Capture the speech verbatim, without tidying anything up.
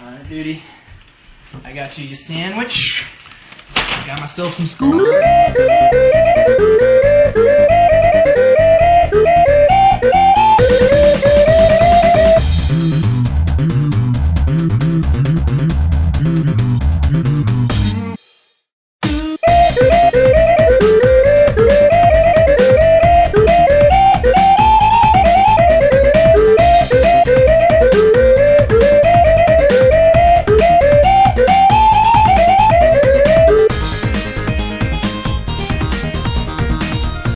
Alright, duty. I got you your sandwich. Got myself some Scooops.